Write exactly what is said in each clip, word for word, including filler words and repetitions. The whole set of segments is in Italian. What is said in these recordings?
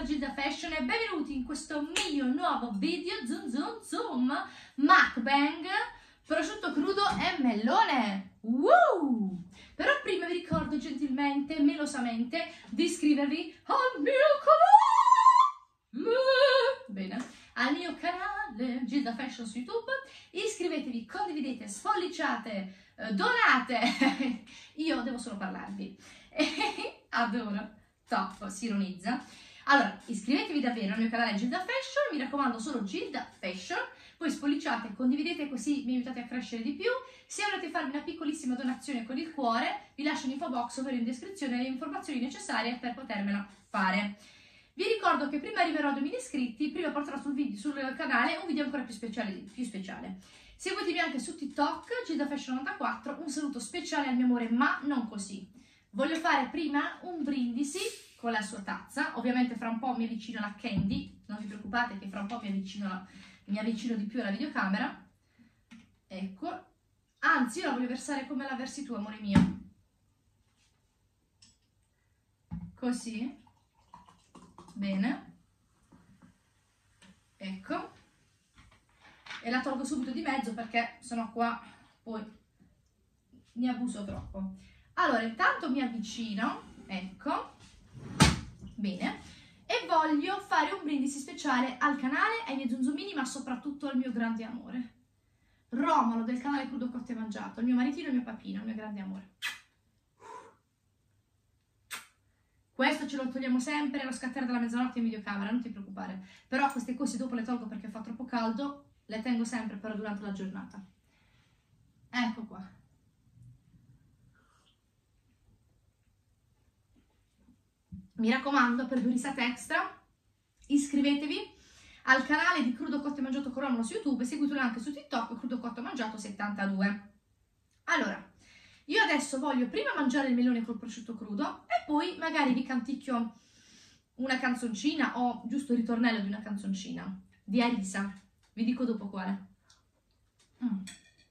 della Gilda Fashion e benvenuti in questo mio nuovo video zoom zoom zoom mukbang prosciutto crudo e melone. Woo! Però prima vi ricordo gentilmente, melosamente, di iscrivervi al mio canale. Bene, al mio canale Gilda Fashion su YouTube. Iscrivetevi, condividete, sfolliciate, donate. Io devo solo parlarvi. Adoro. Top, si ironizza. Allora, iscrivetevi davvero al mio canale Gilda Fashion, mi raccomando solo Gilda Fashion, poi spolliciate, condividete così mi aiutate a crescere di più. Se volete farmi una piccolissima donazione con il cuore, vi lascio in info box ovvero in descrizione le informazioni necessarie per potermela fare. Vi ricordo che prima arriverò a duemila iscritti, prima porterò sul, video, sul canale un video ancora più speciale, più speciale. Seguitemi anche su TikTok, Gilda Fashion novantaquattro, un saluto speciale al mio amore, ma non così. Voglio fare prima un brindisi con la sua tazza, ovviamente fra un po' mi avvicino alla Candy, non vi preoccupate che fra un po' mi avvicino, la, mi avvicino di più alla videocamera, ecco, anzi io la voglio versare come la versi tu, amore mio, così, bene, ecco, e la tolgo subito di mezzo perché sennò qua poi ne abuso troppo. Allora, intanto mi avvicino, ecco, bene, e voglio fare un brindisi speciale al canale, ai miei zunzumini, ma soprattutto al mio grande amore. Romolo del canale Crudo Cotto e Mangiato, il mio maritino e il mio papino, il mio grande amore. Questo ce lo togliamo sempre allo scattare della mezzanotte in videocamera, non ti preoccupare. Però queste cose dopo le tolgo perché fa troppo caldo, le tengo sempre però durante la giornata. Ecco qua. Mi raccomando, per due risate extra, iscrivetevi al canale di Crudo Cotto e Mangiato con Romolo su YouTube e seguitelo anche su TikTok, Crudo Cotto e Mangiato settantadue. Allora, io adesso voglio prima mangiare il melone col prosciutto crudo e poi magari vi canticchio una canzoncina o giusto il ritornello di una canzoncina di Arisa. Vi dico dopo quale. Mm.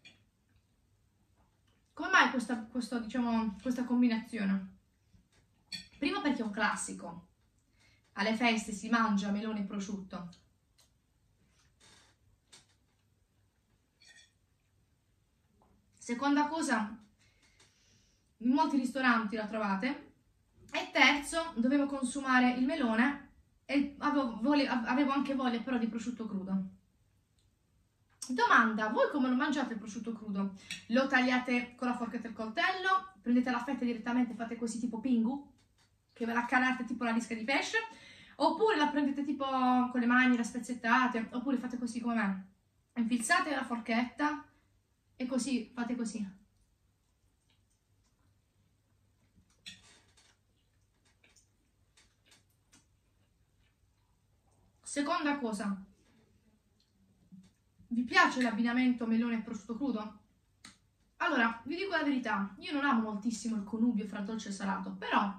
Come mai questa, questa, diciamo, questa combinazione? Prima perché è un classico, alle feste si mangia melone e prosciutto. Seconda cosa, in molti ristoranti la trovate. E terzo, dovevo consumare il melone e avevo, vole, avevo anche voglia però di prosciutto crudo. Domanda, voi come lo mangiate il prosciutto crudo? Lo tagliate con la forchetta e il coltello? Prendete la fetta direttamente e fate così tipo pingu? Che ve la calate tipo la lisca di pesce, oppure la prendete tipo con le mani, la spezzettate, oppure fate così come me, infilzate la forchetta e così fate così. Seconda cosa, vi piace l'abbinamento melone e prosciutto crudo? Allora, vi dico la verità, io non amo moltissimo il connubio fra dolce e salato, però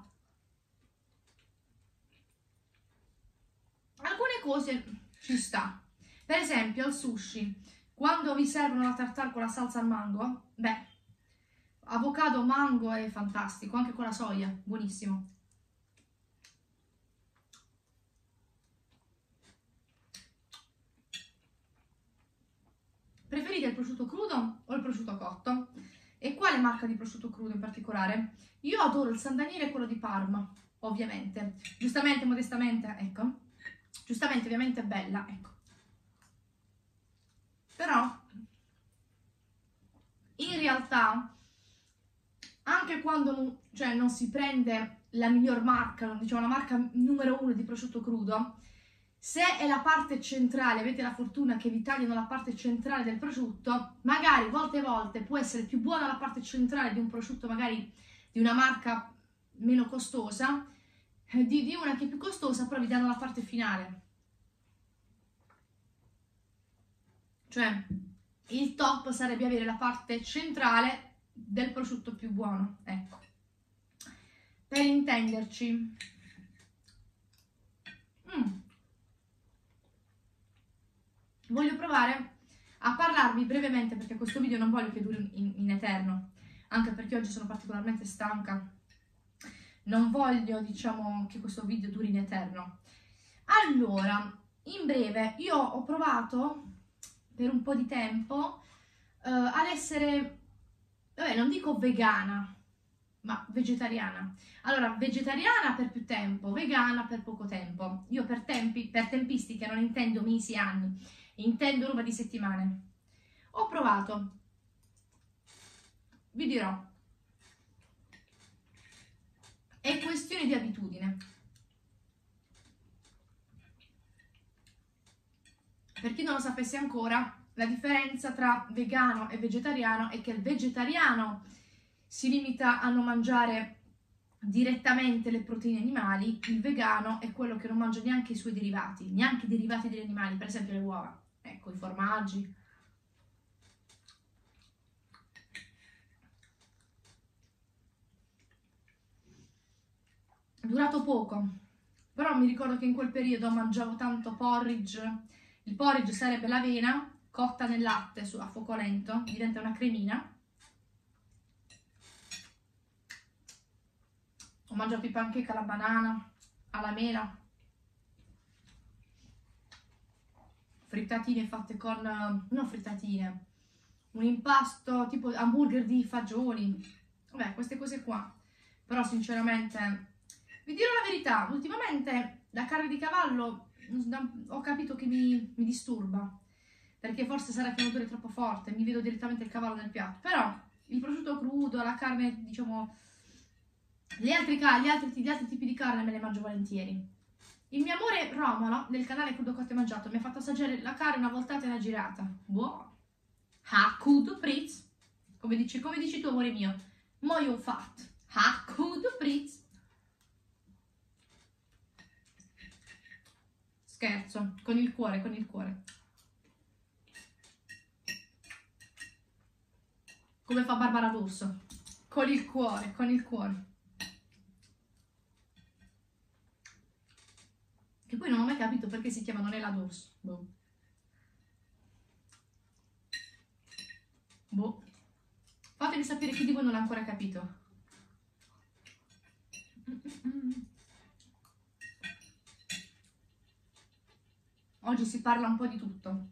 alcune cose ci sta. Per esempio al sushi, quando vi servono la tartare con la salsa al mango, beh, avocado mango è fantastico, anche con la soia, buonissimo. Preferite il prosciutto crudo o il prosciutto cotto? E quale marca di prosciutto crudo in particolare? Io adoro il San Daniele e quello di Parma, ovviamente. Giustamente, modestamente, ecco. Giustamente, ovviamente è bella, ecco. Però, in realtà, anche quando non, cioè, non si prende la miglior marca, diciamo la marca numero uno di prosciutto crudo, se è la parte centrale, avete la fortuna che vi tagliano la parte centrale del prosciutto, magari volte e volte può essere più buona la parte centrale di un prosciutto magari di una marca meno costosa, Di, di una che è più costosa, però vi danno la parte finale. Cioè, il top sarebbe avere la parte centrale del prosciutto più buono, ecco. Per intenderci. Mm. Voglio provare a parlarvi brevemente, perché questo video non voglio che duri in, in eterno, anche perché oggi sono particolarmente stanca. Non voglio, diciamo, che questo video duri in eterno. Allora, in breve, io ho provato per un po' di tempo uh, ad essere, vabbè, non dico vegana, ma vegetariana. Allora, vegetariana per più tempo, vegana per poco tempo. Io per tempi, per tempistiche non intendo mesi, anni, intendo roba di settimane. Ho provato, vi dirò, è questione di abitudine. Per chi non lo sapesse ancora, la differenza tra vegano e vegetariano è che il vegetariano si limita a non mangiare direttamente le proteine animali, il vegano è quello che non mangia neanche i suoi derivati, neanche i derivati degli animali, per esempio le uova, ecco, i formaggi. Durato poco, però mi ricordo che in quel periodo mangiavo tanto porridge. Il porridge sarebbe l'avena cotta nel latte su, a fuoco lento, diventa una cremina. Ho mangiato i pancake alla banana, alla mela, frittatine fatte con, non frittatine, un impasto tipo hamburger di fagioli, vabbè, queste cose qua. Però sinceramente, vi dirò la verità, ultimamente la carne di cavallo ho capito che mi, mi disturba, perché forse sarà che è un odore troppo forte, mi vedo direttamente il cavallo nel piatto, però il prosciutto crudo, la carne, diciamo, gli altri, gli altri, gli altri tipi di carne me le mangio volentieri. Il mio amore Romolo del canale Crudo Cotto e Mangiato mi ha fatto assaggiare la carne una voltata e una girata. Buono! Hakud Pritz, come dici, come dici tu, amore mio, moio fat. Hakud Pritz. Scherzo, con il cuore, con il cuore. Come fa Barbara D'Urso. Con il cuore, con il cuore. Che poi non ho mai capito perché si chiamano Nella D'Urso. Boh. Boh. Fatemi sapere chi di voi non l'ha ancora capito. Oggi si parla un po' di tutto.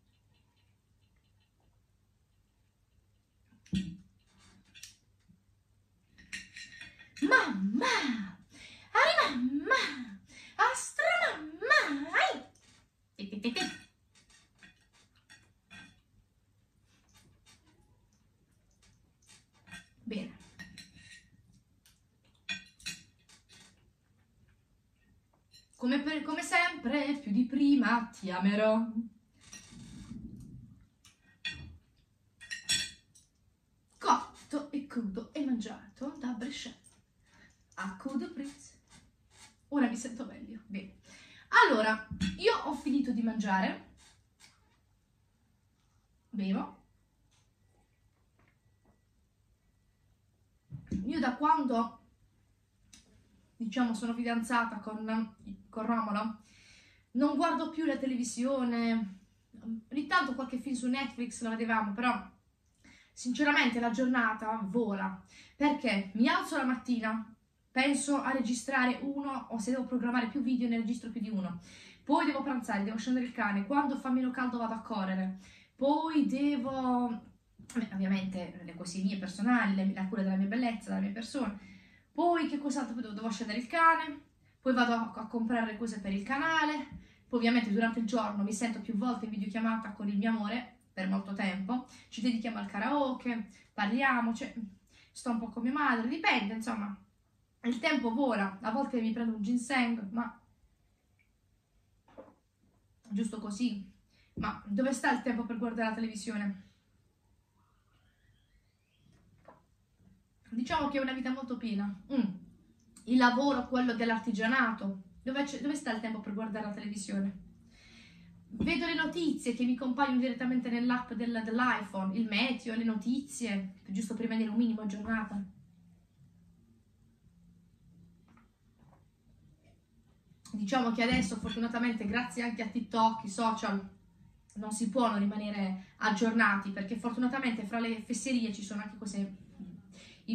Mamma! Ari mamma! Astra mamma! Ai! Ti, ti, ti, ti. Bene. Come, per, come sempre, più di prima ti amerò. Cotto e crudo e mangiato da Bresciano. A Crudo Pritz. Ora mi sento meglio. Bene. Allora, io ho finito di mangiare. Bevo. Io da quando, diciamo, sono fidanzata con, con Romolo, non guardo più la televisione. Ogni tanto qualche film su Netflix lo vedevamo, però sinceramente la giornata vola. Perché mi alzo la mattina, penso a registrare uno, o se devo programmare più video ne registro più di uno. Poi devo pranzare, devo scendere il cane, quando fa meno caldo vado a correre. Poi devo... ovviamente le cose mie personali, la cura della mia bellezza, della mia persona. Poi che cos'altro? Poi devo scendere il cane, poi vado a, a comprare le cose per il canale. Poi ovviamente durante il giorno mi sento più volte in videochiamata con il mio amore per molto tempo, ci dedichiamo al karaoke, parliamo, cioè, sto un po' con mia madre, dipende, insomma, il tempo vola. A volte mi prendo un ginseng, ma giusto così. Ma dove sta il tempo per guardare la televisione? Diciamo che è una vita molto piena. Mm. Il lavoro, quello dell'artigianato, dove, dove sta il tempo per guardare la televisione? Vedo le notizie che mi compaiono direttamente nell'app del, dell'iPhone, il meteo, le notizie, giusto per rimanere un minimo aggiornata. Diciamo che adesso, fortunatamente, grazie anche a TikTok, i social, non si può non rimanere aggiornati, perché fortunatamente fra le fesserie ci sono anche cose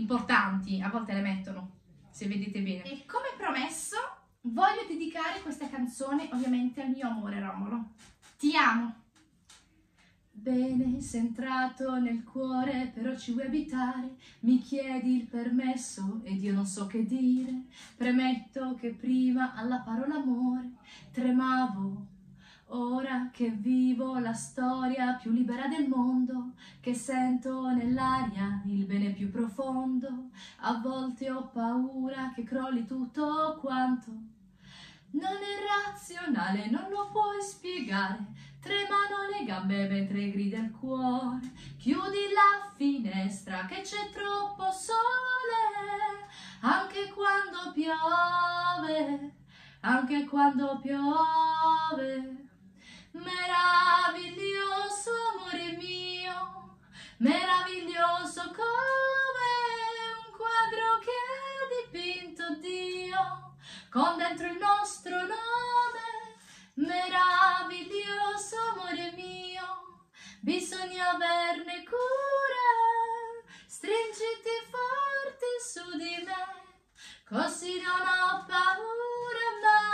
importanti, a volte le mettono, se vedete bene. E come promesso, voglio dedicare questa canzone ovviamente al mio amore Romolo. Ti amo. Bene, sei entrato nel cuore, però ci vuoi abitare, mi chiedi il permesso ed io non so che dire, premetto che prima alla parola amore tremavo, ora che vivo la storia più libera del mondo, che sento nell'aria il bene più profondo, a volte ho paura che crolli tutto quanto, non è razionale, non lo puoi spiegare, tremano le gambe mentre grida il cuore, chiudi la finestra che c'è troppo sole, anche quando piove, anche quando piove, meraviglioso amore mio, meraviglioso come un quadro che ha dipinto Dio, con dentro il nostro nome, meraviglioso amore mio, bisogna averne cura, stringiti forte su di me, così non ho paura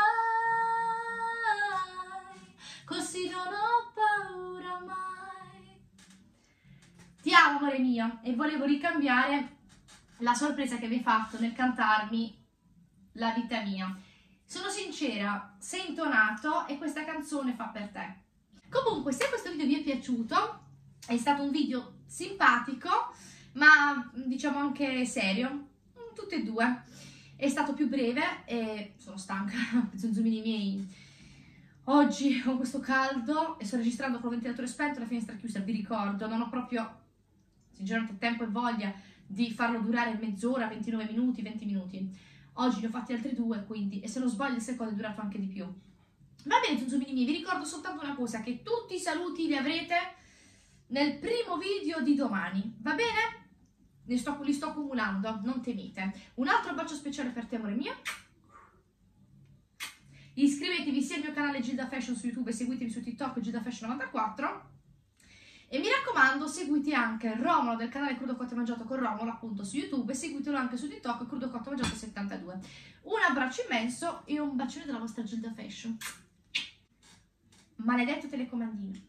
mai, così non ho paura mai. Ti amo amore mio, e volevo ricambiare la sorpresa che mi hai fatto nel cantarmi La vita mia. Sono sincera, sei intonato e questa canzone fa per te. Comunque, se questo video vi è piaciuto, è stato un video simpatico, ma diciamo anche serio, tutte e due. È stato più breve e sono stanca, zunzumini miei. Oggi ho questo caldo e sto registrando con il ventilatore spento e la finestra chiusa, vi ricordo, non ho proprio sinceramente tempo e voglia di farlo durare mezz'ora, ventinove minuti, venti minuti. Oggi ne ho fatti altri due, quindi, e se non sbaglio il secondo è durato anche di più. Va bene, zunzumini miei, vi ricordo soltanto una cosa, che tutti i saluti li avrete nel primo video di domani, va bene? Li sto, li sto accumulando, non temete. Un altro bacio speciale per te, amore mio. Iscrivetevi sia al mio canale Gilda Fashion su YouTube e seguitemi su TikTok Gilda Fashion novantaquattro. E mi raccomando, seguite anche Romolo del canale Crudo Cotto e Mangiato con Romolo, appunto, su YouTube, e seguitelo anche su TikTok Crudo Cotto e Mangiato settantadue. Un abbraccio immenso e un bacione dalla vostra Gilda Fashion. Maledetto telecomandino.